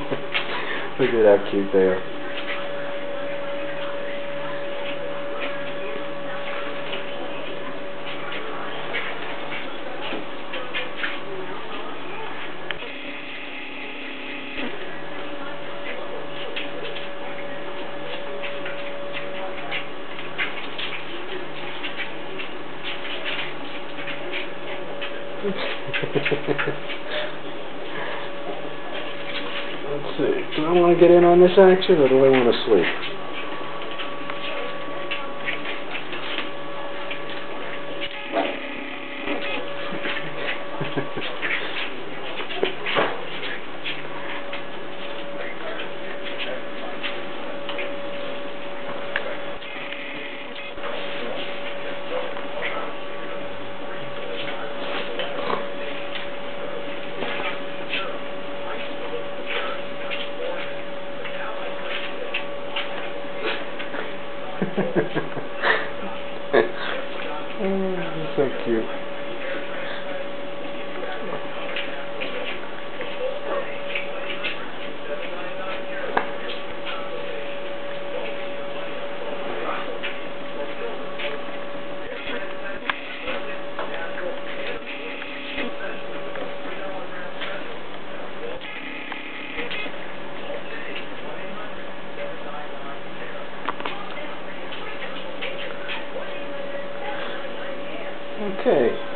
Look at how cute they are. Let's see. Do I want to get in on this action, or do I want to sleep? Oh, so cute. Okay.